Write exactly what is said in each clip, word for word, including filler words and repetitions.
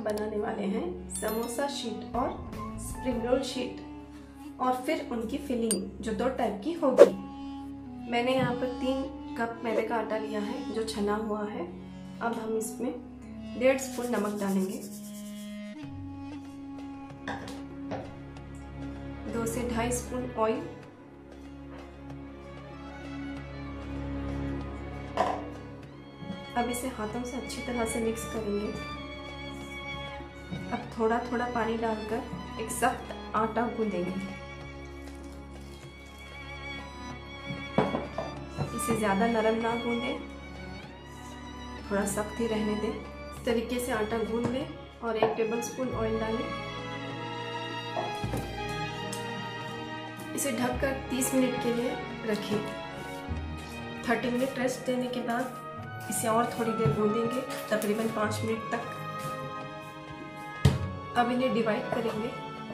बनाने वाले हैं समोसा शीट और स्प्रिंग रोल शीट और फिर उनकी फिलिंग जो दो टाइप की होगी। मैंने यहाँ पर तीन कप मैदे का आटा लिया है जो छना हुआ है। अब हम इसमें डेढ़ स्पून नमक डालेंगे, दो से ढाई स्पून ऑयल, अब इसे हाथों से अच्छी तरह से मिक्स करेंगे। अब थोड़ा थोड़ा पानी डालकर एक सख्त आटा गूंदेंगे। इसे ज़्यादा नरम ना गूंदें, थोड़ा सख्त ही रहने दें। इस तरीके से आटा गूंद लें और एक टेबल स्पून ऑयल डालें। इसे ढककर तीस मिनट के लिए रखें। तीस मिनट रेस्ट देने के बाद इसे और थोड़ी देर गूंदेंगे, तकरीबन पाँच मिनट तक। अब इन्हें डिवाइड करेंगे।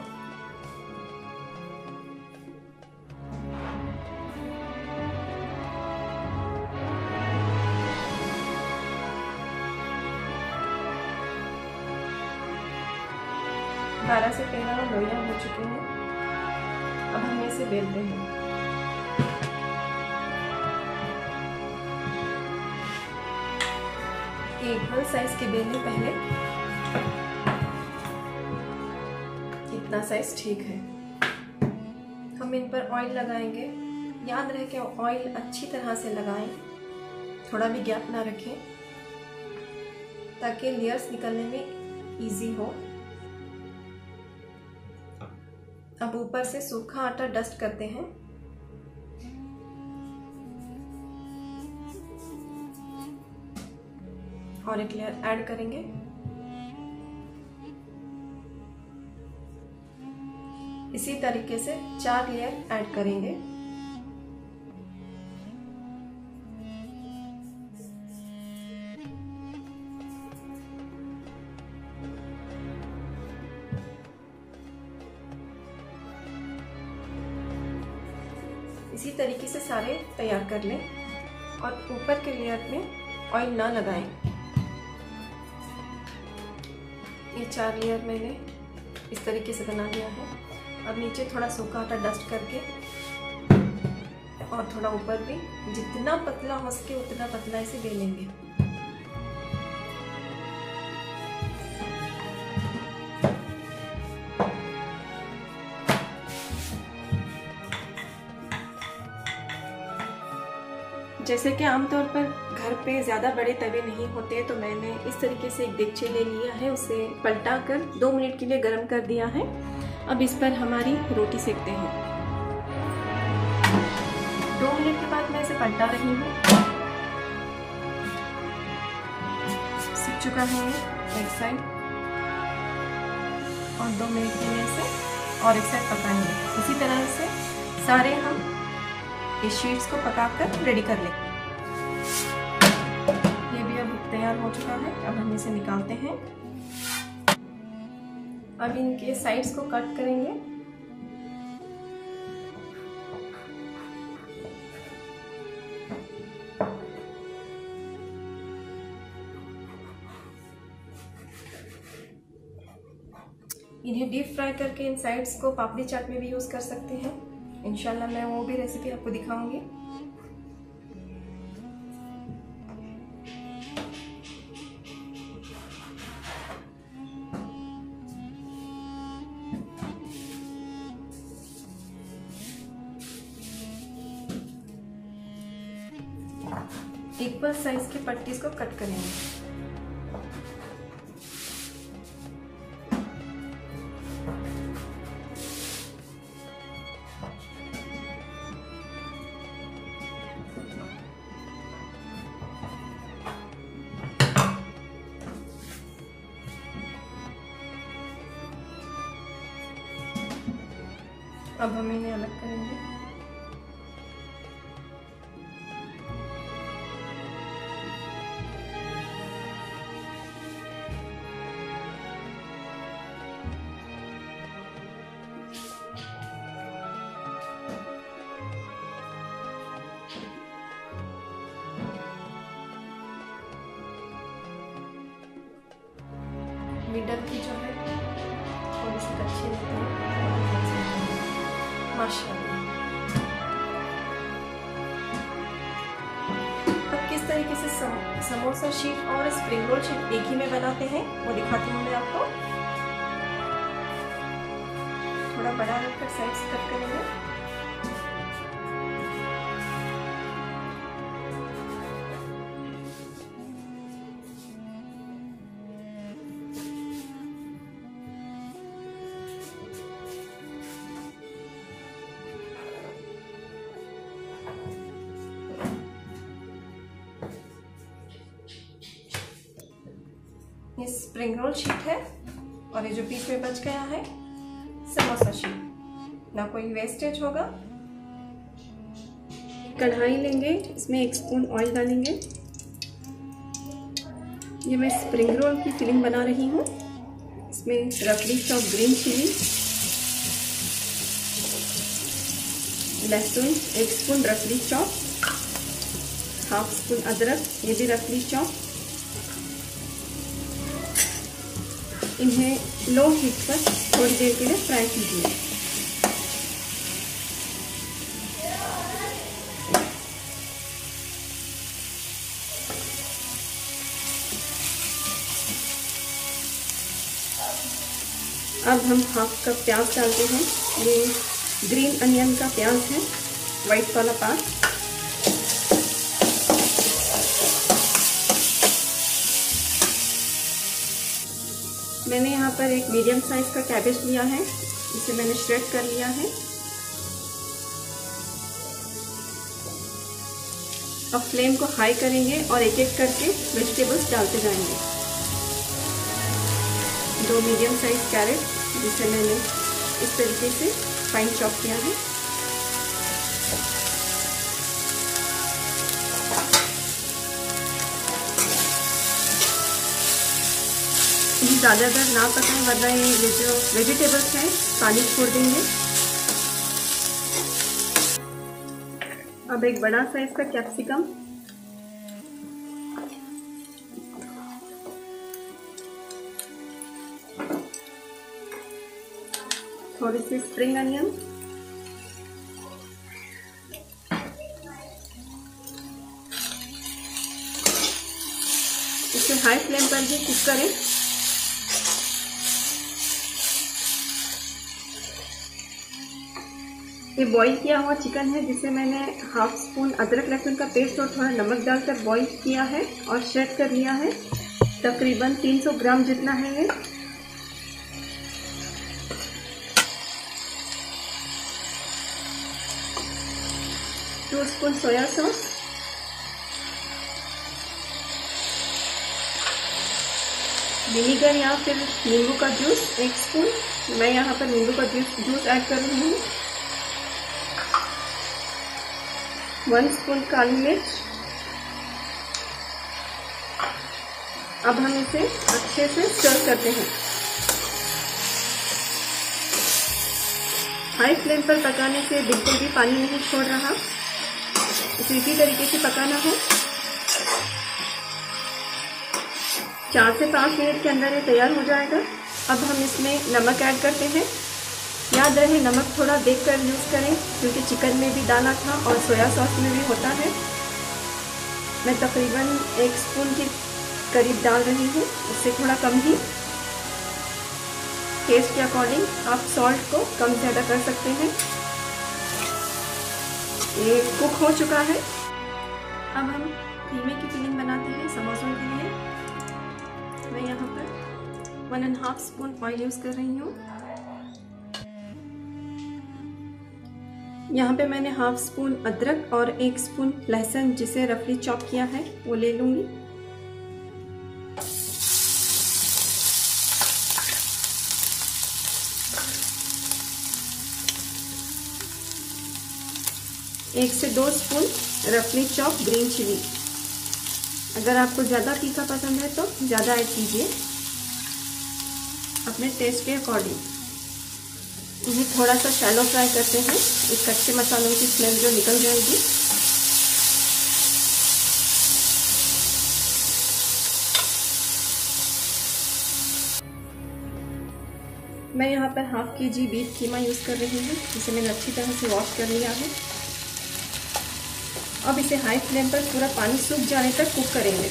बारह से तेरह लोइयां हो चुके हैं। अब हम इसे बेलते हैं। एक बल साइज के बेलने पहले इतना साइज ठीक है। हम इन पर ऑयल लगाएंगे। याद रहे कि ऑयल अच्छी तरह से लगाएं, थोड़ा भी गैप ना रखें ताकि लेयर्स निकलने में इजी हो। अब ऊपर से सूखा आटा डस्ट करते हैं। और एक लेयर ऐड करेंगे। इसी तरीके से चार लेयर ऐड करेंगे। इसी तरीके से सारे तैयार कर लें और ऊपर के लेयर में ऑयल ना लगाएं। ये चार लेयर मैंने इस तरीके से बना लिया है। अब नीचे थोड़ा सूखा आटा डस्ट करके और थोड़ा ऊपर भी, जितना पतला हो सके उतना पतला इसे बेलेंगे। जैसे कि आमतौर पर घर पे ज़्यादा बड़े तवे नहीं होते, तो मैंने इस तरीके से एक देगची ले लिया है, उसे पलटा कर दो मिनट के लिए गर्म कर दिया है। अब इस पर हमारी रोटी सेकते हैं। दो मिनट के बाद मैं इसे पलटा रही हूँ। सिक चुका है एक साइड, और दो मिनट के लिए इसे और एक साइड पकाएंगे। इसी तरह से सारे हम इस शीट्स को पकाकर रेडी कर लें। ये भी अब तैयार हो चुका है। अब हम इसे निकालते हैं। अब इनके साइड्स को कट करेंगे। इन्हें डीप फ्राई करके इन साइड्स को पापड़ी चाट में भी यूज़ कर सकते हैं। इंशाल्लाह मैं वो भी रेसिपी आपको दिखाऊंगी। इक्वल साइज की पट्टीज को कट करेंगे। अब हम इन्हें अलग करेंगे। मिडल की जो है थोड़ी सी कच्ची रहती है माशाल्लाह। अब किस तरीके से सम, समोसा शीट और स्प्रिंग रोल शीट एक ही में बनाते हैं वो दिखाती हूँ मैं आपको। थोड़ा बड़ा रखकर साइड से कट करेंगे। ये स्प्रिंग रोल शीट है और ये जो बीच में बच गया है समोसा शीट, ना कोई वेस्टेज होगा। कढ़ाई लेंगे, इसमें एक स्पून ऑयल डालेंगे। ये मैं स्प्रिंग रोल की फिलिंग बना रही हूँ। इसमें रफली चॉप ग्रीन चिली, लहसुन एक स्पून रफली चॉप, हाफ स्पून अदरक ये भी रफली चॉप। इन्हें लो हीट पर थोड़ी देर के लिए फ्राई कीजिए। अब हम हाफ कप प्याज डालते हैं। ये ग्रीन अनियन का प्याज है, वाइट वाला पार्ट। मैंने यहाँ पर एक मीडियम साइज का कैबेज लिया है, इसे मैंने श्रेड कर लिया है। अब फ्लेम को हाई करेंगे और एक एक करके वेजिटेबल्स डालते जाएंगे। दो मीडियम साइज कैरेट जिसे मैंने इस तरीके से फाइन चॉप किया है। ज़्यादातर ना पकाएं वरना ये जो वेजिटेबल्स हैं पानी छोड़ देंगे। अब एक बड़ा साइज का कैप्सिकम, थोड़ी सी स्प्रिंग अनियन, इसे हाई फ्लेम पर भी कुक करें। ये बॉईल किया हुआ चिकन है जिसे मैंने हाफ स्पून अदरक लहसुन का पेस्ट और थोड़ा नमक डालकर बॉईल किया है और श्रेड कर लिया है। तकरीबन तीन सौ ग्राम जितना है ये। Two spoon soya sauce, vinegar या फिर नींबू का जूस एक स्पून, मैं यहाँ पर नींबू का जूस जूस ऐड कर रही हूँ। वन स्पून काली मिर्च। अब हम इसे अच्छे से स्टर करते हैं। हाई फ्लेम पर पकाने से बिल्कुल भी पानी नहीं छोड़ रहा, इसे इसी तरीके से पकाना है। चार से पाँच मिनट के अंदर ये तैयार हो जाएगा। अब हम इसमें नमक ऐड करते हैं। याद रहे नमक थोड़ा देखकर यूज़ करें क्योंकि चिकन में भी दाना था और सोया सॉस में भी होता है। मैं तकरीबन एक स्पून के करीब डाल रही हूँ, उससे थोड़ा कम ही। टेस्ट के अकॉर्डिंग आप सॉल्ट को कम ज़्यादा कर सकते हैं। ये कुक हो चुका है। अब हम कीमे की फिलिंग बनाते हैं समोसों के लिए। मैं यहाँ पर one and half spoon oil use कर रही हूँ। यहाँ पे मैंने हाफ स्पून अदरक और एक स्पून लहसुन जिसे रफली चॉप किया है वो ले लूँगी। एक से दो स्पून रफली चॉप ग्रीन चिली। अगर आपको ज़्यादा तीखा पसंद है तो ज़्यादा ऐड कीजिए अपने टेस्ट के अकॉर्डिंग। इन्हें थोड़ा सा शैलो फ्राई करते हैं, इस कच्चे मसालों की स्मेल जो निकल जाएगी। मैं यहाँ पर हाफ के जी बीफ कीमा यूज़ कर रही हूँ, जिसे मैंने अच्छी तरह से वॉश कर लिया है। अब इसे हाई फ्लेम पर पूरा पानी सूख जाने तक कुक करेंगे।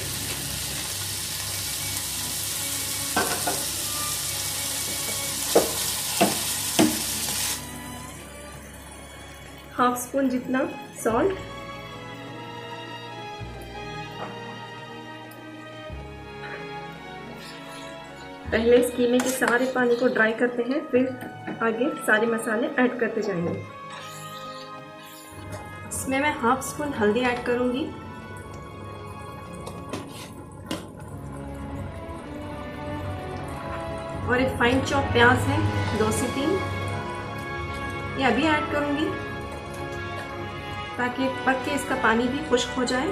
हाफ स्पून जितना सॉल्ट, पहले इस कीमे के सारे पानी को ड्राई करते हैं, फिर आगे सारे मसाले ऐड करते जाएंगे। इसमें मैं हाफ स्पून हल्दी ऐड करूंगी, और एक फाइन चॉप प्याज है, दो से तीन, ये अभी ऐड करूंगी ताकि पक के इसका पानी भी खुश्क हो जाए।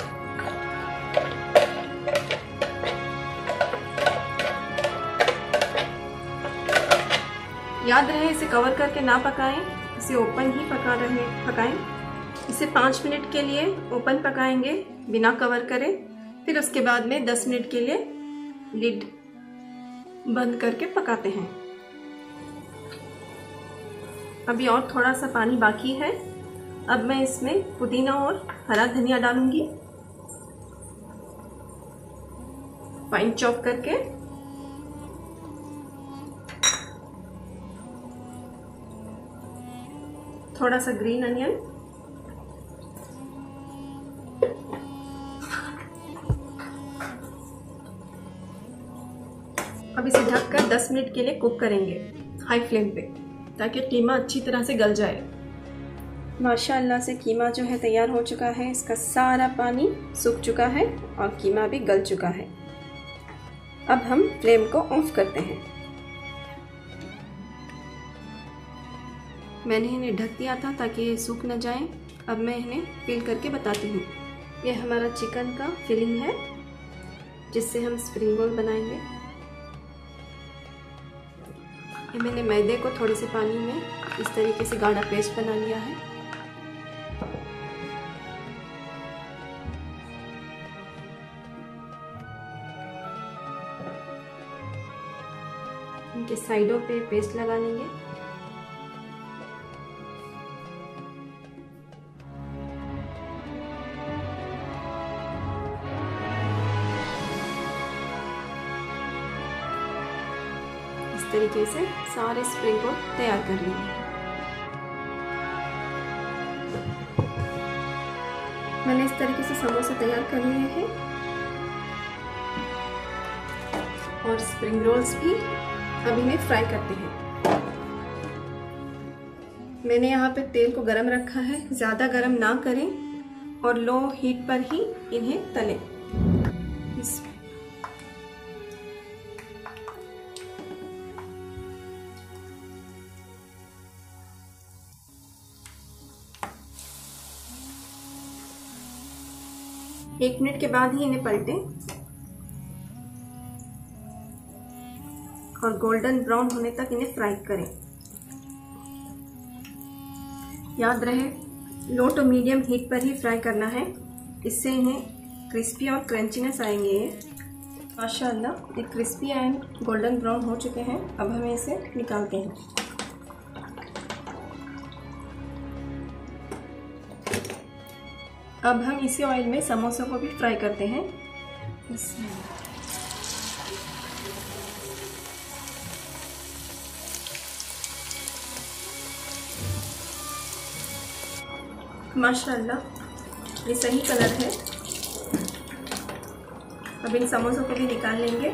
याद रहे इसे कवर करके ना पकाएं, इसे ओपन ही पका रहे पकाएं। इसे पाँच मिनट के लिए ओपन पकाएंगे बिना कवर करे, फिर उसके बाद में दस मिनट के लिए लिड बंद करके पकाते हैं। अभी और थोड़ा सा पानी बाकी है। अब मैं इसमें पुदीना और हरा धनिया डालूंगी, फाइन चॉप करके। थोड़ा सा ग्रीन अनियन, अब इसे ढककर दस मिनट के लिए कुक करेंगे हाई फ्लेम पे, ताकि कीमा अच्छी तरह से गल जाए। माशाअल्लाह से कीमा जो है तैयार हो चुका है। इसका सारा पानी सूख चुका है और कीमा भी गल चुका है। अब हम फ्लेम को ऑफ करते हैं। मैंने इन्हें ढक दिया था ताकि ये सूख न जाए। अब मैं इन्हें फिल करके बताती हूँ। ये हमारा चिकन का फिलिंग है, जिससे हम स्प्रिंग रोल बनाएंगे। ये मैंने मैदे को थोड़े से पानी में इस तरीके से गाढ़ा पेस्ट बना लिया है। इनके साइडों पे पेस्ट लगा लेंगे। इस तरीके से सारे स्प्रिंग रोल तैयार कर लेंगे। मैंने इस तरीके से समोसे तैयार कर लिए हैं और स्प्रिंग रोल्स भी। अब इन्हें फ्राई करते हैं। मैंने यहाँ पे तेल को गरम रखा है, ज़्यादा गरम ना करें और लो हीट पर ही इन्हें तलें। इसमें एक मिनट के बाद ही इन्हें पलटें और गोल्डन ब्राउन होने तक इन्हें फ्राई करें। याद रहे लो टू मीडियम हीट पर ही फ्राई करना है, इससे इन्हें क्रिस्पी और क्रंचीनेस आएंगे। ये माशाअल्लाह ये क्रिस्पी एंड गोल्डन ब्राउन हो चुके हैं। अब हमें इसे निकालते हैं। अब हम इसी ऑयल में समोसों को भी फ्राई करते हैं। इसमें माशाअल्लाह ये सही कलर है। अब इन समोसों को भी निकाल लेंगे।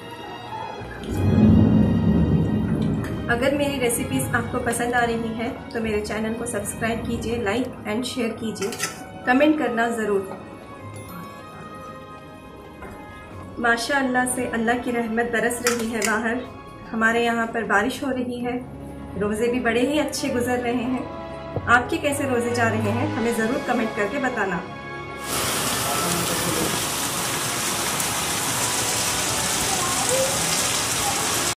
अगर मेरी रेसिपीज़ आपको पसंद आ रही है तो मेरे चैनल को सब्सक्राइब कीजिए, लाइक एंड शेयर कीजिए, कमेंट करना ज़रूर। माशाअल्लाह से अल्लाह की रहमत बरस रही है बाहर। हमारे यहाँ पर बारिश हो रही है, रोज़े भी बड़े ही अच्छे गुजर रहे हैं। आपके कैसे रोज़े जा रहे हैं हमें ज़रूर कमेंट करके बताना।